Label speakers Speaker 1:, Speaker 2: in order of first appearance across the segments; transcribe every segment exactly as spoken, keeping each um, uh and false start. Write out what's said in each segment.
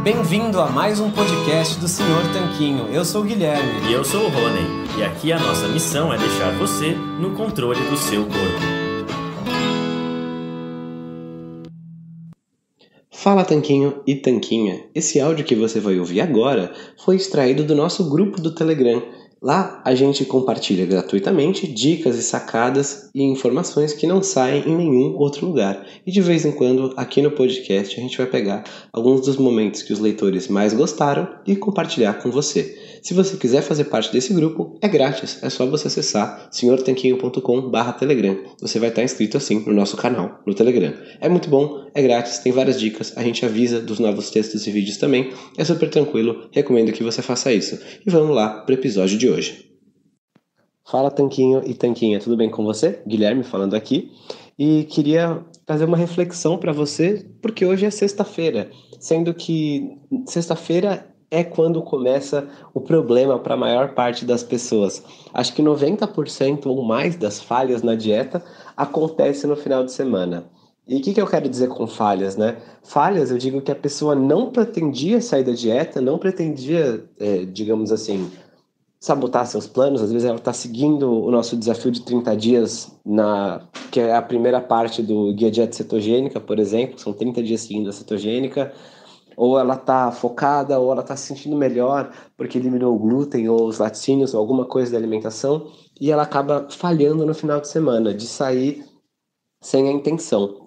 Speaker 1: Bem-vindo a mais um podcast do senhor Tanquinho. Eu sou o Guilherme.
Speaker 2: E eu sou o Rony. E aqui a nossa missão é deixar você no controle do seu corpo.
Speaker 3: Fala Tanquinho e Tanquinha. Esse áudio que você vai ouvir agora foi extraído do nosso grupo do Telegram. Lá a gente compartilha gratuitamente dicas e sacadas e informações que não saem em nenhum outro lugar. E de vez em quando, aqui no podcast, a gente vai pegar alguns dos momentos que os leitores mais gostaram e compartilhar com você. Se você quiser fazer parte desse grupo, é grátis. É só você acessar senhor tanquinho ponto com barra telegram. Você vai estar inscrito assim no nosso canal, no Telegram. É muito bom, é grátis, tem várias dicas, a gente avisa dos novos textos e vídeos também. É super tranquilo, recomendo que você faça isso. E vamos lá para o episódio de hoje. Fala Tanquinho e Tanquinha, tudo bem com você? Guilherme falando aqui. E queria trazer uma reflexão para você, porque hoje é sexta-feira, sendo que sexta-feira é quando começa o problema para a maior parte das pessoas. Acho que noventa por cento ou mais das falhas na dieta acontece no final de semana. E o que, que eu quero dizer com falhas, né? Falhas, eu digo que a pessoa não pretendia sair da dieta, não pretendia, é, digamos assim, sabotar seus planos. Às vezes ela está seguindo o nosso desafio de trinta dias, na, que é a primeira parte do Guia Dieta Cetogênica, por exemplo, são trinta dias seguindo a cetogênica. Ou ela está focada, ou ela está se sentindo melhor porque eliminou o glúten ou os laticínios ou alguma coisa da alimentação, e ela acaba falhando no final de semana, de sair sem a intenção.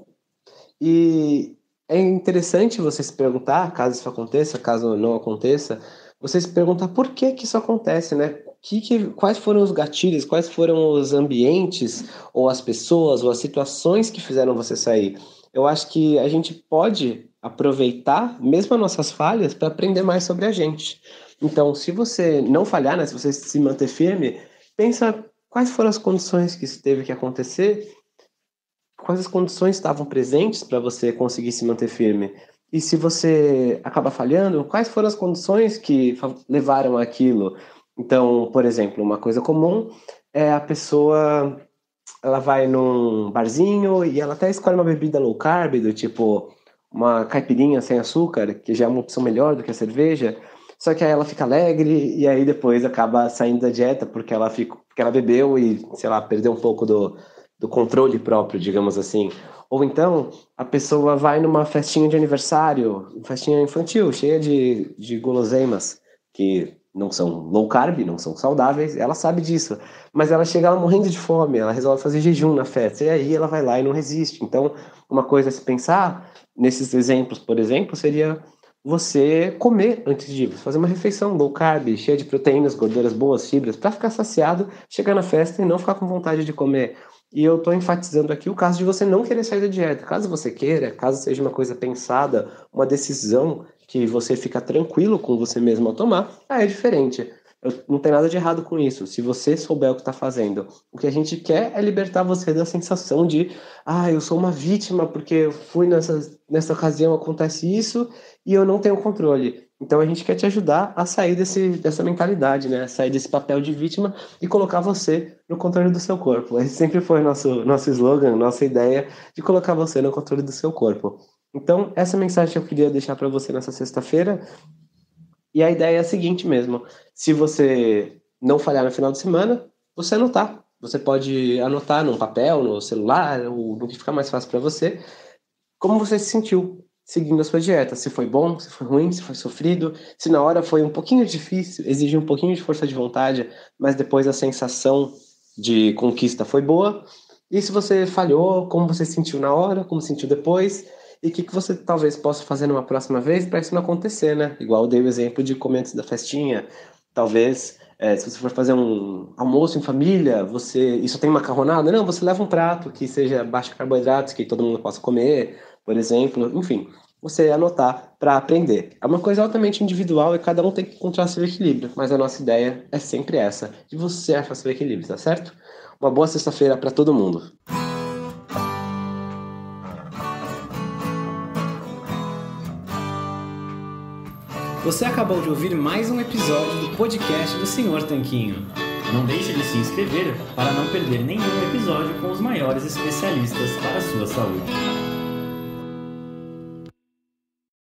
Speaker 3: E é interessante você se perguntar, caso isso aconteça, caso não aconteça, você se perguntar por que que isso acontece, né? Que, que, quais foram os gatilhos, quais foram os ambientes, ou as pessoas, ou as situações que fizeram você sair. Eu acho que a gente pode aproveitar mesmo as nossas falhas para aprender mais sobre a gente. Então, se você não falhar, né, se você se manter firme, pensa quais foram as condições que isso teve que acontecer, quais as condições estavam presentes para você conseguir se manter firme. E se você acaba falhando, quais foram as condições que levaram àquilo. Então, por exemplo, uma coisa comum é a pessoa, ela vai num barzinho e ela até escolhe uma bebida low carb, do tipo uma caipirinha sem açúcar, que já é uma opção melhor do que a cerveja, só que aí ela fica alegre e aí depois acaba saindo da dieta porque ela, fica, porque ela bebeu e, sei lá, perdeu um pouco do, do controle próprio, digamos assim. Ou então, a pessoa vai numa festinha de aniversário, uma festinha infantil, cheia de, de guloseimas, que não são low carb, não são saudáveis, ela sabe disso, mas ela chega lá morrendo de fome, ela resolve fazer jejum na festa, e aí ela vai lá e não resiste. Então, uma coisa a se pensar, nesses exemplos, por exemplo, seria você comer antes de ir, fazer uma refeição low carb, cheia de proteínas, gorduras boas, fibras, para ficar saciado, chegar na festa e não ficar com vontade de comer. E eu estou enfatizando aqui o caso de você não querer sair da dieta. Caso você queira, caso seja uma coisa pensada, uma decisão que você fica tranquilo com você mesmo ao tomar, aí é diferente. Eu, não tem nada de errado com isso, se você souber o que está fazendo. O que a gente quer é libertar você da sensação de ah, eu sou uma vítima porque eu fui nessa, nessa ocasião, acontece isso e eu não tenho controle. Então a gente quer te ajudar a sair desse, dessa mentalidade, né? A sair desse papel de vítima e colocar você no controle do seu corpo. Esse sempre foi nosso, nosso slogan, nossa ideia de colocar você no controle do seu corpo. Então essa mensagem que eu queria deixar para você nessa sexta-feira. E a ideia é a seguinte mesmo: se você não falhar no final de semana, você anotar. Você pode anotar num papel, no celular, ou no que ficar mais fácil para você, como você se sentiu seguindo a sua dieta. Se foi bom, se foi ruim, se foi sofrido, se na hora foi um pouquinho difícil, exigiu um pouquinho de força de vontade, mas depois a sensação de conquista foi boa. E se você falhou, como você se sentiu na hora, como se sentiu depois, e o que, que você talvez possa fazer numa próxima vez para isso não acontecer, né? Igual eu dei o exemplo de comer antes da festinha. Talvez, é, se você for fazer um almoço em família, você isso tem macarronada? Não, você leva um prato que seja baixo em carboidratos, que todo mundo possa comer, por exemplo. Enfim, você anotar para aprender. É uma coisa altamente individual e cada um tem que encontrar seu equilíbrio, mas a nossa ideia é sempre essa, de você achar seu equilíbrio, tá certo? Uma boa sexta-feira para todo mundo.
Speaker 1: Você acabou de ouvir mais um episódio do podcast do senhor Tanquinho.
Speaker 2: Não deixe de se inscrever para não perder nenhum episódio com os maiores especialistas para a sua saúde.